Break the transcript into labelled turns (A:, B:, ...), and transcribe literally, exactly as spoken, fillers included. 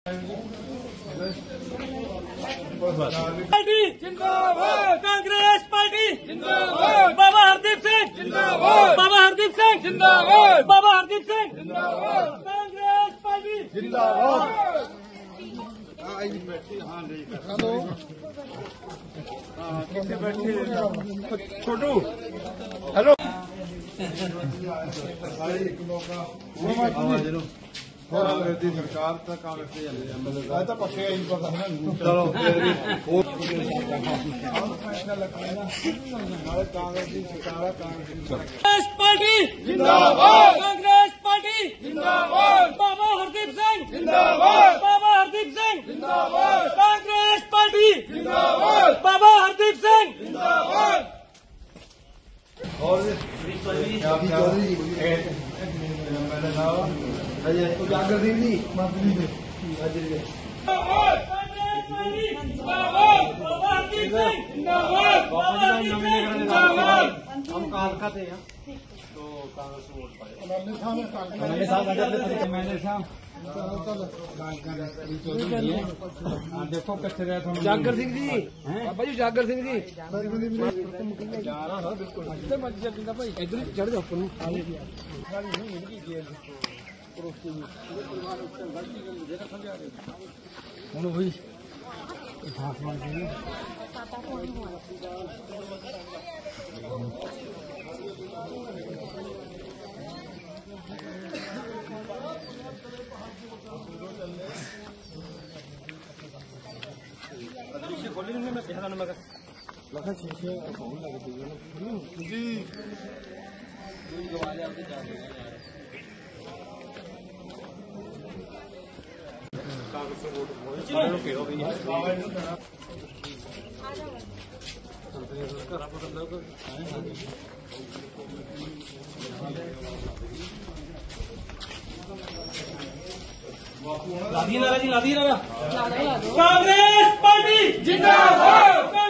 A: Party जिंदाबाद, Congress party जिंदाबाद, बाबा हरदीप सिंह जिंदाबाद, बाबा हरदीप सिंह जिंदाबाद, बाबा हरदीप सिंह जिंदाबाद, कांग्रेस पार्टी जिंदाबाद। हेलो किसे बैठे छोटू हेलो
B: कांग्रेस की सरकार तो कांग्रेस के तो पक्के चलो कांग्रेस की सरकार
A: कांग्रेस पार्टी जिंदाबाद, कांग्रेस पार्टी जिंदाबाद, बाबा हरदीप सिंह जिंदाबाद, बाबा हरदीप सिंह जिंदाबाद, कांग्रेस पार्टी जिंदाबाद, बाबा हरदीप सिंह जिंदाबाद।
B: और उजागर सिंह जी हम कालका थे तो कांग्रेस को वोट पाए देखो कितने
C: जागर सिंह जी बाबा जी जागर सिंह जी भाई इधर चढ़ जाओ ऊपर हूँ भाई
A: खोली मैं बिहार नंबर
B: लखन शीशे जी
A: लादी नारा जी लादी नारा कांग्रेस पार्टी जिंदाबाद।